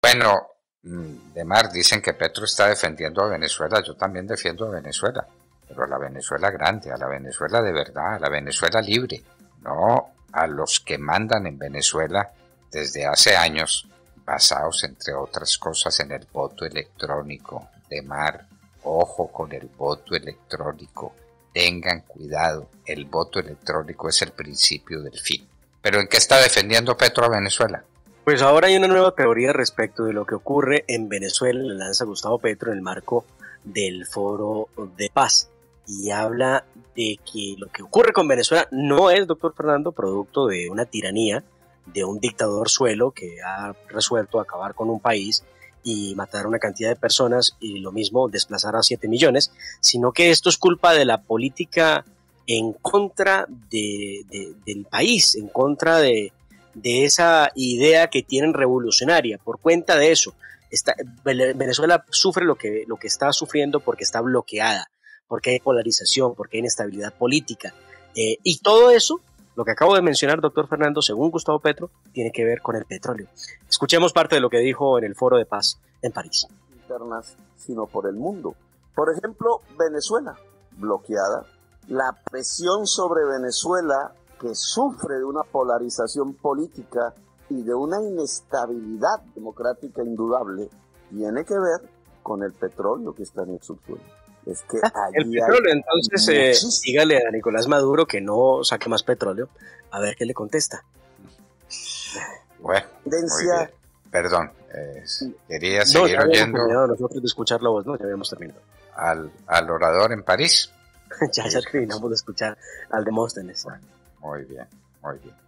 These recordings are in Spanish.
Bueno, Demar, dicen que Petro está defendiendo a Venezuela. Yo también defiendo a Venezuela, pero a la Venezuela grande, a la Venezuela de verdad, a la Venezuela libre, no a los que mandan en Venezuela desde hace años, basados entre otras cosas en el voto electrónico. Demar, ojo con el voto electrónico. Tengan cuidado, el voto electrónico es el principio del fin. ¿Pero en qué está defendiendo Petro a Venezuela? Pues ahora hay una nueva teoría respecto de lo que ocurre en Venezuela, la lanza Gustavo Petro en el marco del Foro de Paz. Y habla de que lo que ocurre con Venezuela no es, doctor Fernando, producto de una tiranía, de un dictador suelo que ha resuelto acabar con un país y matar a una cantidad de personas y lo mismo desplazar a 7 millones, sino que esto es culpa de la política en contra del país, en contra de esa idea que tienen revolucionaria. Por cuenta de eso, Venezuela sufre lo que está sufriendo porque está bloqueada, porque hay polarización, porque hay inestabilidad política. Y todo eso, lo que acabo de mencionar, doctor Fernando, según Gustavo Petro, tiene que ver con el petróleo. Escuchemos parte de lo que dijo en el Foro de Paz en París. Internas, sino por el mundo. Por ejemplo, Venezuela, bloqueada. La presión sobre Venezuela, que sufre de una polarización política y de una inestabilidad democrática indudable, tiene que ver con el petróleo que está en el subsuelo. Es que el petróleo, entonces dígale a Nicolás Maduro que no saque más petróleo, a ver qué le contesta. Bueno, muy bien. Perdón, quería seguir oyendo. Nosotros de escuchar la voz, ¿no? Ya habíamos terminado. Al orador en París. ya terminamos de escuchar al Demóstenes. Bueno, muy bien, muy bien.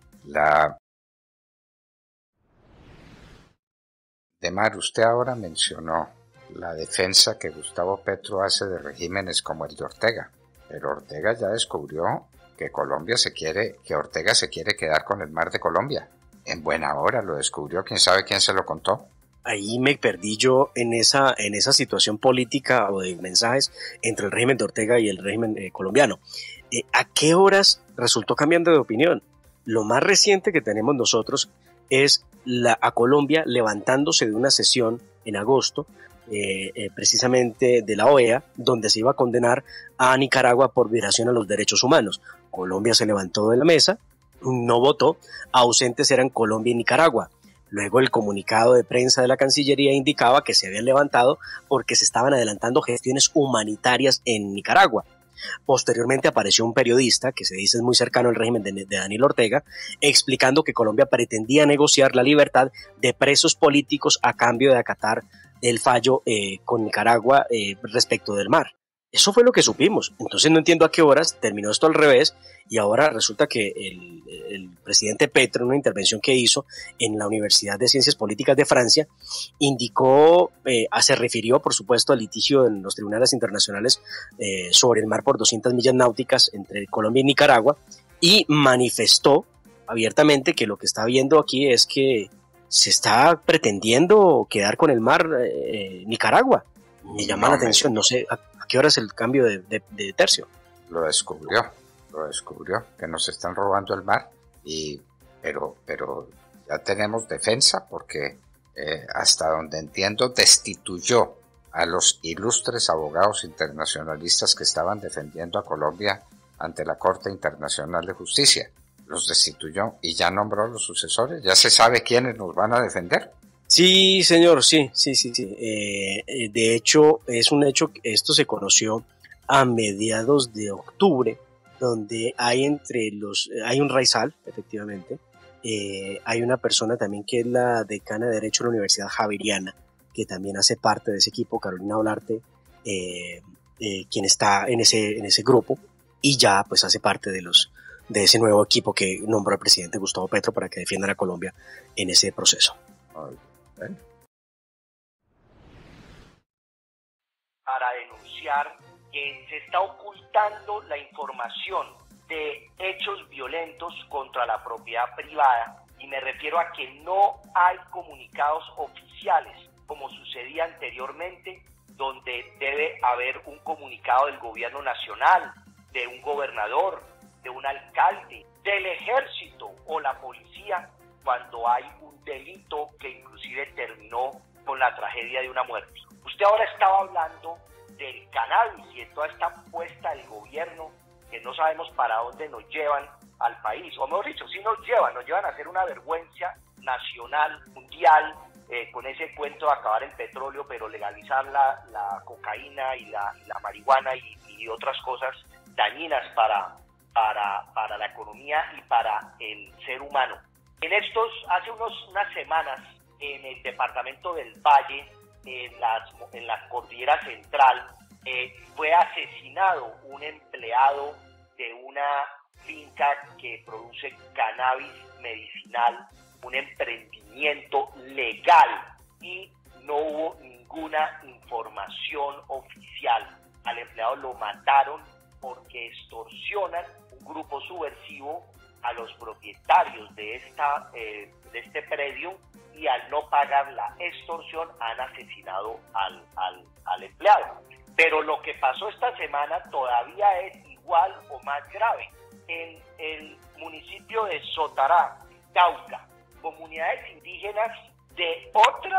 Demar, usted ahora mencionó la defensa que Gustavo Petro hace de regímenes como el de Ortega, pero Ortega ya descubrió que Ortega se quiere quedar con el mar de Colombia. En buena hora lo descubrió, quién sabe quién se lo contó. Ahí me perdí yo en esa situación política o de mensajes entre el régimen de Ortega y el régimen colombiano. ¿A qué horas resultó cambiando de opinión? Lo más reciente que tenemos nosotros es a Colombia levantándose de una sesión en agosto, precisamente de la OEA, donde se iba a condenar a Nicaragua por violación a los derechos humanos. Colombia se levantó de la mesa, no votó, ausentes eran Colombia y Nicaragua. Luego el comunicado de prensa de la Cancillería indicaba que se habían levantado porque se estaban adelantando gestiones humanitarias en Nicaragua. Posteriormente apareció un periodista que se dice es muy cercano al régimen de Daniel Ortega, explicando que Colombia pretendía negociar la libertad de presos políticos a cambio de acatar el fallo con Nicaragua respecto del mar. Eso fue lo que supimos. Entonces no entiendo a qué horas terminó esto al revés y ahora resulta que el presidente Petro, en una intervención que hizo en la Universidad de Ciencias Políticas de Francia, se refirió, por supuesto, al litigio en los tribunales internacionales sobre el mar por 200 millas náuticas entre Colombia y Nicaragua y manifestó abiertamente que lo que está viendo aquí es que se está pretendiendo quedar con el mar Nicaragua. Me llama la atención, no sé a qué hora es el cambio de tercio. Lo descubrió, que nos están robando el mar, pero ya tenemos defensa porque hasta donde entiendo destituyó a los ilustres abogados internacionalistas que estaban defendiendo a Colombia ante la Corte Internacional de Justicia. Los destituyó y ya nombró a los sucesores, ya se sabe quiénes nos van a defender. Sí, señor, sí. De hecho, es un hecho, esto se conoció a mediados de octubre, donde hay hay un raizal, efectivamente, hay una persona también que es la decana de Derecho de la Universidad Javeriana, que también hace parte de ese equipo, Carolina Olarte, quien está en ese grupo, y ya pues hace parte de ese nuevo equipo que nombró el presidente Gustavo Petro para que defiendan a Colombia en ese proceso. Para denunciar que se está ocultando la información de hechos violentos contra la propiedad privada, y me refiero a que no hay comunicados oficiales como sucedía anteriormente, donde debe haber un comunicado del gobierno nacional, de un gobernador, de un alcalde, del ejército o la policía cuando hay un delito que inclusive terminó con la tragedia de una muerte. Usted ahora estaba hablando del cannabis y de toda esta apuesta del gobierno que no sabemos para dónde nos llevan al país, o mejor dicho, sí nos llevan a hacer una vergüenza nacional, mundial, con ese cuento de acabar el petróleo, pero legalizar la cocaína y la marihuana y otras cosas dañinas para la economía y para el ser humano. Hace unas semanas, en el departamento del Valle, en la cordillera central, fue asesinado un empleado de una finca que produce cannabis medicinal, un emprendimiento legal, y no hubo ninguna información oficial. Al empleado lo mataron porque extorsionan, un grupo subversivo, a los propietarios de este predio, y al no pagar la extorsión han asesinado al empleado. Pero lo que pasó esta semana todavía es igual o más grave. En el municipio de Sotará, Cauca, comunidades indígenas de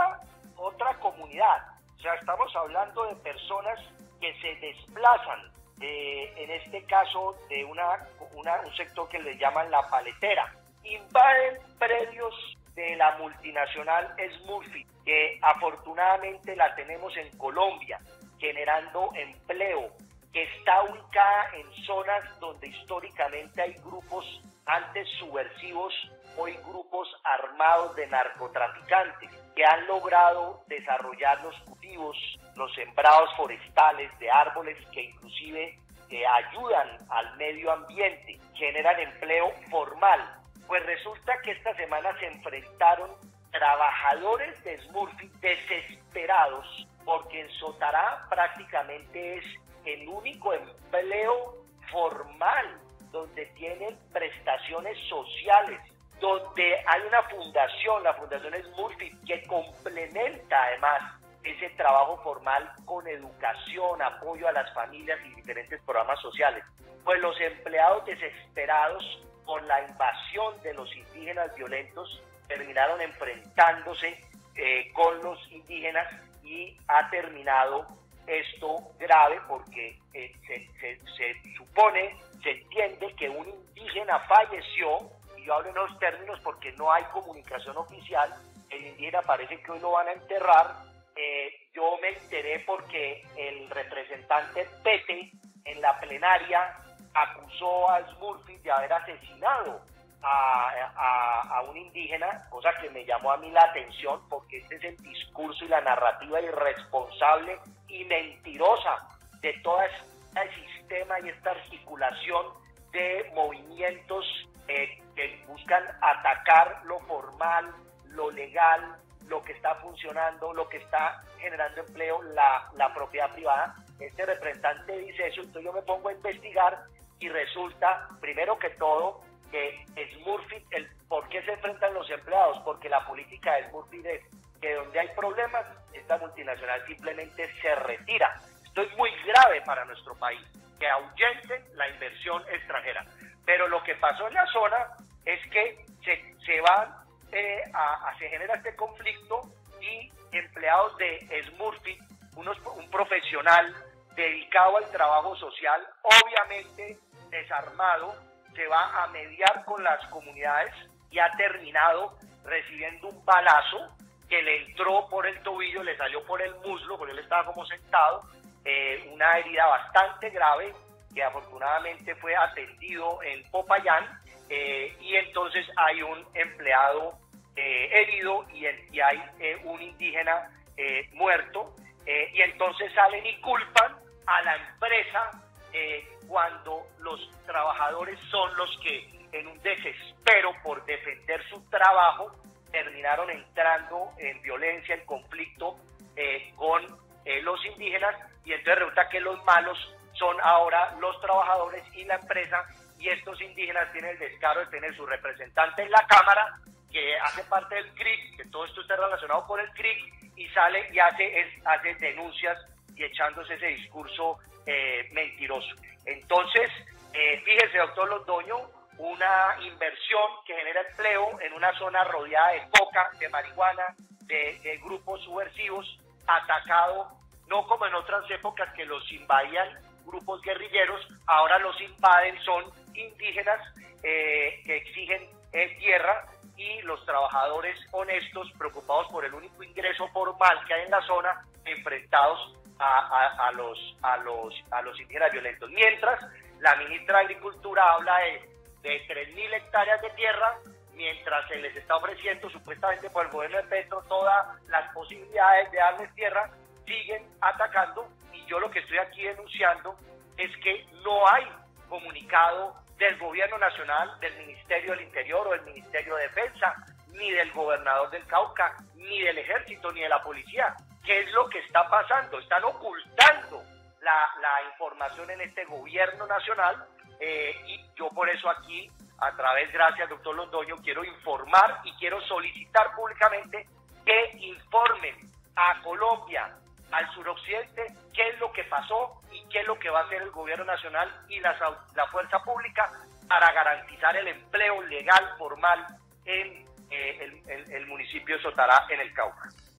otra comunidad. O sea, estamos hablando de personas que se desplazan, en este caso de un sector que le llaman La Paletera. Invaden predios de la multinacional Smurfit, que afortunadamente la tenemos en Colombia, generando empleo, que está ubicada en zonas donde históricamente hay grupos antes subversivos, hoy grupos armados de narcotraficantes, que han logrado desarrollar los cultivos, los sembrados forestales de árboles que inclusive ayudan al medio ambiente, generan empleo formal. Pues resulta que esta semana se enfrentaron trabajadores de Smurfit desesperados, porque en Sotará prácticamente es el único empleo formal donde tienen prestaciones sociales, donde hay una fundación, la Fundación Smurfit, que complementa además ese trabajo formal con educación, apoyo a las familias y diferentes programas sociales. Pues los empleados desesperados con la invasión de los indígenas violentos terminaron enfrentándose con los indígenas, y ha terminado esto grave porque se entiende que un indígena falleció, y yo hablo en los términos porque no hay comunicación oficial. El indígena parece que hoy lo van a enterrar. Yo me enteré porque el representante Pete en la plenaria acusó a Smurfit de haber asesinado a un indígena, cosa que me llamó a mí la atención, porque este es el discurso y la narrativa irresponsable y mentirosa de todo este sistema y esta articulación de movimientos que buscan atacar lo formal, lo legal, lo que está funcionando, lo que está generando empleo, la propiedad privada. Este representante dice eso, entonces yo me pongo a investigar y resulta, primero que todo, que Smurfit, ¿por qué se enfrentan los empleados? Porque la política de Smurfit es que donde hay problemas, esta multinacional simplemente se retira. Esto es muy grave para nuestro país, que ahuyenten la inversión extranjera. Pero lo que pasó en la zona es que se genera este conflicto, y empleados de Smurfit, un profesional dedicado al trabajo social, obviamente desarmado, se va a mediar con las comunidades y ha terminado recibiendo un balazo que le entró por el tobillo, le salió por el muslo, porque él estaba como sentado, una herida bastante grave, que afortunadamente fue atendido en Popayán, y entonces hay un empleado herido y hay un indígena muerto, y entonces salen y culpan a la empresa cuando los trabajadores son los que, en un desespero por defender su trabajo, terminaron entrando en violencia, en conflicto con los indígenas, y entonces resulta que los malos son ahora los trabajadores y la empresa, y estos indígenas tienen el descaro de tener su representante en la Cámara, que hace parte del CRIC, que todo esto está relacionado con el CRIC, y sale y hace denuncias y echándose ese discurso mentiroso. Entonces, fíjese, doctor Londoño, una inversión que genera empleo en una zona rodeada de coca, de marihuana, de grupos subversivos, atacado, no como en otras épocas que los invadían grupos guerrilleros, ahora los invaden son indígenas que exigen tierra, y los trabajadores honestos preocupados por el único ingreso formal que hay en la zona, enfrentados a los indígenas violentos. Mientras la ministra de Agricultura habla de 3.000 hectáreas de tierra, mientras se les está ofreciendo supuestamente por el gobierno de Petro todas las posibilidades de darles tierra, siguen atacando. Y yo lo que estoy aquí denunciando es que no hay comunicado del gobierno nacional, del Ministerio del Interior o del Ministerio de Defensa, ni del gobernador del Cauca, ni del ejército, ni de la policía. ¿Qué es lo que está pasando? Están ocultando la información en este gobierno nacional, y yo por eso aquí, a través, gracias doctor Londoño, quiero informar y quiero solicitar públicamente que informen a Colombia, al suroccidente, qué es lo que pasó y qué es lo que va a hacer el gobierno nacional y la fuerza pública para garantizar el empleo legal, formal en el municipio de Sotará, en el Cauca.